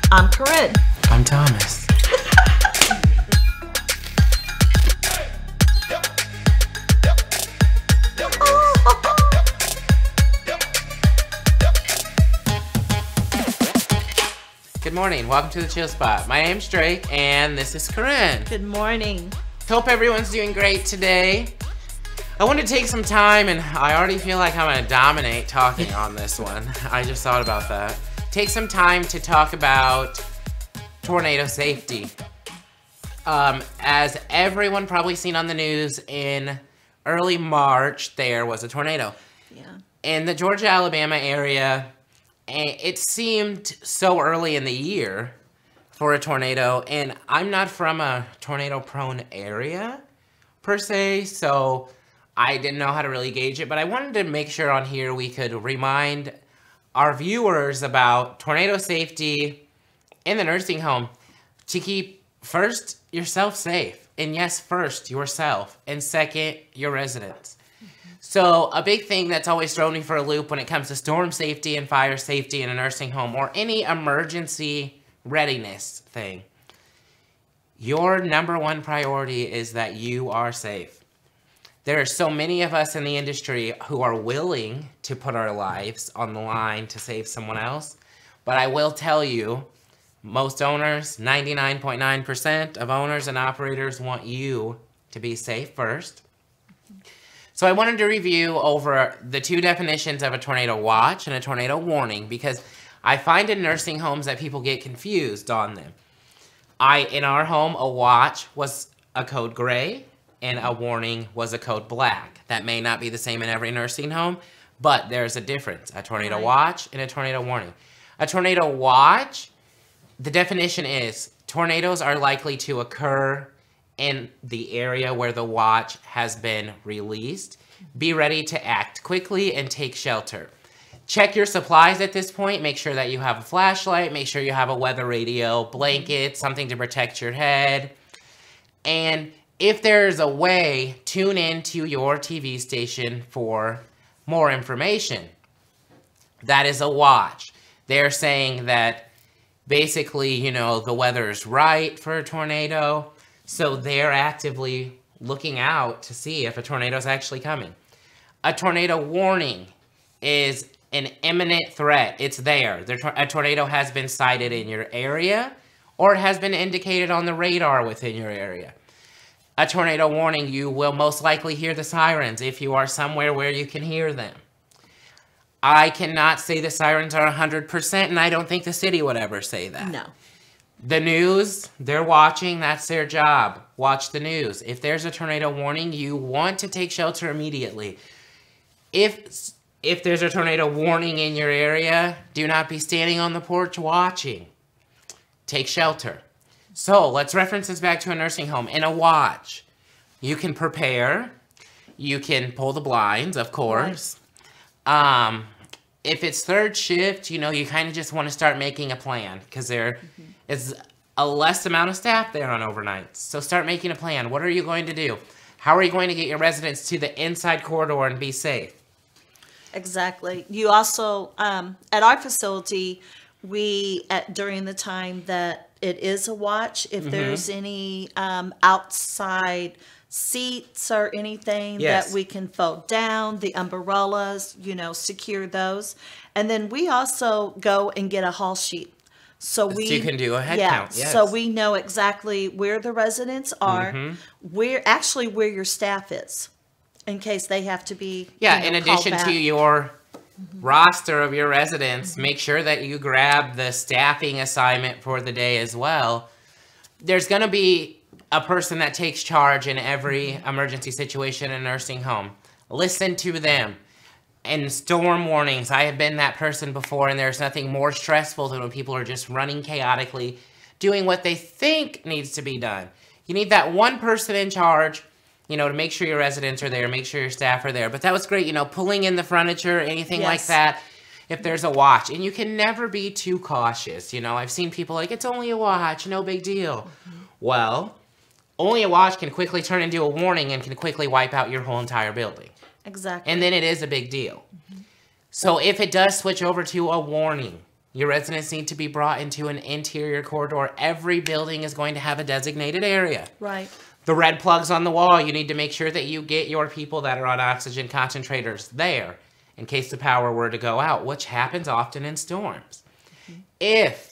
I'm Corinne. I'm Thomas. Good morning. Welcome to the Chill Spot. My name's Drake, and this is Corinne. Good morning. Hope everyone's doing great today. I want to take some time, and I already feel like I'm going to dominate talking on this one. I just thought about that. Take some time to talk about tornado safety. As everyone probably seen on the news, in early March, there was a tornado. Yeah. In the Georgia, Alabama area, it seemed so early in the year for a tornado, and I'm not from a tornado-prone area, per se, so I didn't know how to really gauge it, but I wanted to make sure on here we could remind our viewers about tornado safety in the nursing home to keep, first, yourself safe, and yes, first, yourself, and second, your residents. So a big thing that's always thrown me for a loop when it comes to storm safety and fire safety in a nursing home or any emergency readiness thing, your number one priority is that you are safe. There are so many of us in the industry who are willing to put our lives on the line to save someone else, but I will tell you, most owners, 99.9% of owners and operators want you to be safe first. So I wanted to review over the two definitions of a tornado watch and a tornado warning because I find in nursing homes that people get confused on them. In our home, a watch was a code gray and a warning was a code black. That may not be the same in every nursing home, but there's a difference. A tornado watch and a tornado warning. A tornado watch, the definition is tornadoes are likely to occur in the area where the watch has been released. Be ready to act quickly and take shelter. Check your supplies at this point. Make sure that you have a flashlight. Make sure you have a weather radio, blanket, something to protect your head. And if there's a way, tune into your TV station for more information. That is a watch. They're saying that basically, you know, the weather's right for a tornado. So they're actively looking out to see if a tornado is actually coming. A tornado warning is an imminent threat. It's there. A tornado has been sighted in your area or it has been indicated on the radar within your area. A tornado warning, you will most likely hear the sirens if you are somewhere where you can hear them. I cannot say the sirens are 100%, and I don't think the city would ever say that. No. The news, they're watching, that's their job. Watch the news. If there's a tornado warning, you want to take shelter immediately. If there's a tornado warning in your area, do not be standing on the porch watching. Take shelter. So let's reference this back to a nursing home. In a watch, you can prepare. You can pull the blinds, of course. Right. If it's third shift, you know, you kind of just want to start making a plan because there is a less amount of staff there on overnights. So start making a plan. What are you going to do? How are you going to get your residents to the inside corridor and be safe? Exactly. You also, at our facility, during the time that it is a watch, if there's any outside seats or anything that we can fold down, the umbrellas, you know, secure those. And then we also go and get a hall sheet. So you can do a head count. Yes. So we know exactly where the residents are, where your staff is, in case they have to be. Yeah, in addition to your roster of your residents, make sure that you grab the staffing assignment for the day as well. There's going to be a person that takes charge in every emergency situation in a nursing home. Listen to them. And storm warnings, I have been that person before, and there's nothing more stressful than when people are just running chaotically, doing what they think needs to be done. You need that one person in charge, you know, to make sure your residents are there, make sure your staff are there. But that was great, you know, pulling in the furniture, anything like that, if there's a watch. And you can never be too cautious, you know. I've seen people like, it's only a watch, no big deal. Well, only a watch can quickly turn into a warning and can quickly wipe out your whole entire building. Exactly. And then it is a big deal. So if it does switch over to a warning, Your residents need to be brought into an interior corridor. Every building is going to have a designated area. Right. The red plugs on the wall, you need to make sure that you get your people that are on oxygen concentrators there in case the power were to go out, which happens often in storms. If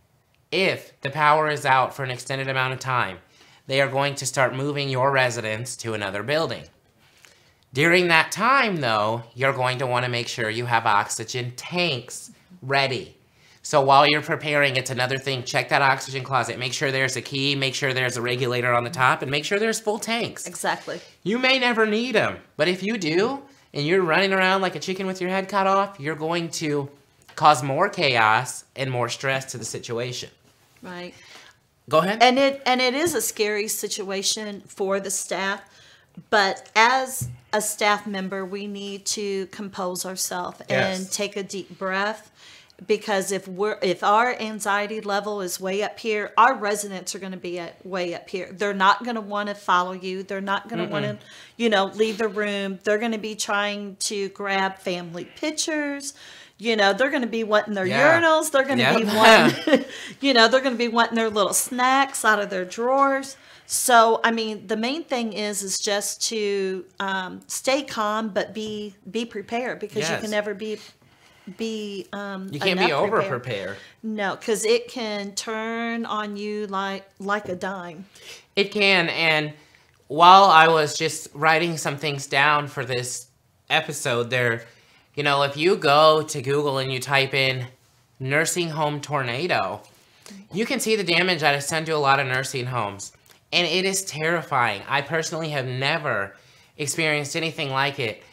the power is out for an extended amount of time, they are going to start moving your residents to another building. During that time, though, you're going to want to make sure you have oxygen tanks ready. So while you're preparing, it's another thing, check that oxygen closet. Make sure there's a key, make sure there's a regulator on the top, and make sure there's full tanks. Exactly. You may never need them, but if you do, and you're running around like a chicken with your head cut off, you're going to cause more chaos and more stress to the situation. Right. Go ahead. And it is a scary situation for the staff, but as a staff member, we need to compose ourselves and take a deep breath. Because if our anxiety level is way up here, our residents are going to be way up here. They're not going to want to follow you. They're not going to want to, leave the room. They're going to be trying to grab family pictures. They're going to be wanting their urinals. They're going to be wanting, they're going to be wanting their little snacks out of their drawers. So, I mean, the main thing is just to stay calm, but be prepared, because you can never be you can't be over prepared. No, because it can turn on you like a dime. It can. And while I was just writing some things down for this episode there, if you go to Google and you type in nursing home tornado, you can see the damage that is done to a lot of nursing homes, and it is terrifying. I personally have never experienced anything like it.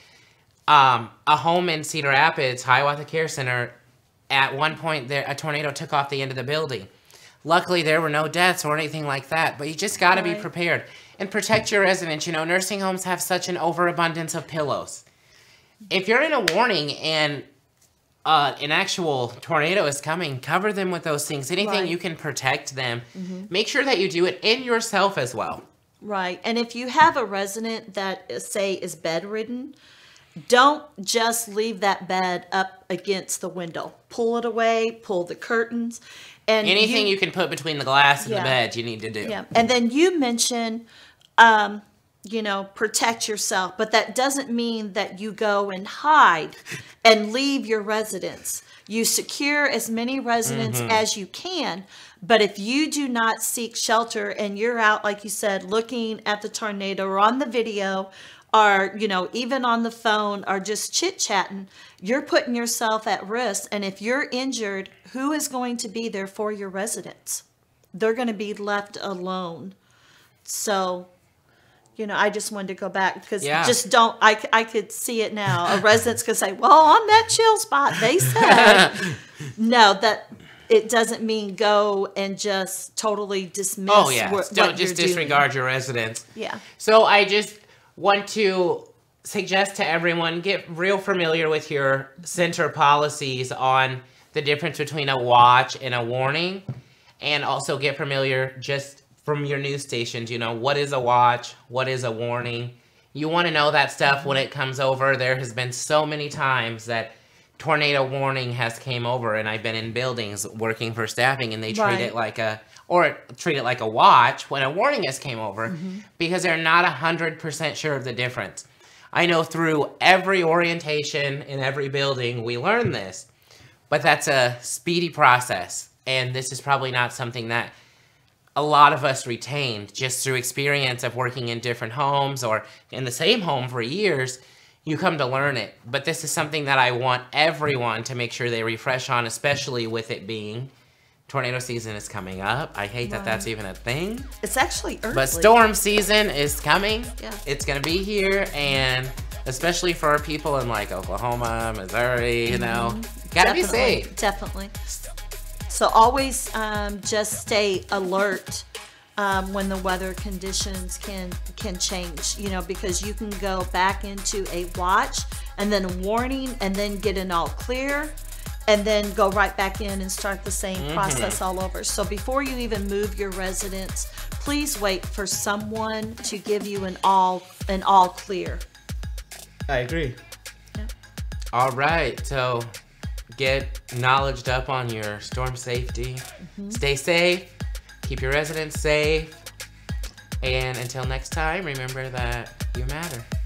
A home in Cedar Rapids, Hiawatha Care Center, at one point a tornado took off the end of the building. Luckily, there were no deaths or anything like that, but you just got to be prepared and protect your residents. Nursing homes have such an overabundance of pillows. If you're in a warning and an actual tornado is coming, cover them with those things. Anything you can protect them. Make sure that you do it in yourself as well. Right. And if you have a resident that, say, is bedridden, don't just leave that bed up against the window. Pull it away, pull the curtains. And anything you can put between the glass and the bed, you need to do. Yeah. And then you mentioned, protect yourself. But that doesn't mean that you go and hide and leave your residents. You secure as many residents as you can. But if you do not seek shelter and you're out, like you said, looking at the tornado or on the video, or, even on the phone, or just chit-chatting, you're putting yourself at risk. And if you're injured, who is going to be there for your residents? They're going to be left alone. So, I just wanted to go back, because just don't, I could see it now. A resident's going to say, well, on that chill spot, they said. No, that it doesn't mean go and just totally dismiss don't just disregard your residents. Yeah. So I just want to suggest to everyone, get real familiar with your center policies on the difference between a watch and a warning, and also get familiar just from your news stations, what is a watch, what is a warning. You want to know that stuff when it comes over. There has been so many times that tornado warning has came over, and I've been in buildings working for staffing, and they treat it like a watch when a warning has came over, because they're not 100% sure of the difference. I know through every orientation in every building we learn this, but that's a speedy process, and this is probably not something that a lot of us retained just through experience of working in different homes or in the same home for years. You come to learn it, but this is something that I want everyone to make sure they refresh on, especially with it being tornado season is coming up. I hate that that's even a thing. It's actually early. But storm season is coming. Yeah. It's going to be here, and especially for our people in like Oklahoma, Missouri, gotta be safe. Definitely. So always just stay alert when the weather conditions can change, because you can go back into a watch and then a warning and then get an all clear, and then go right back in and start the same process all over. So before you even move your residents, please wait for someone to give you an all clear. I agree. Yeah. All right, so get knowledged up on your storm safety. Stay safe. Keep your residents safe. And until next time, remember that you matter.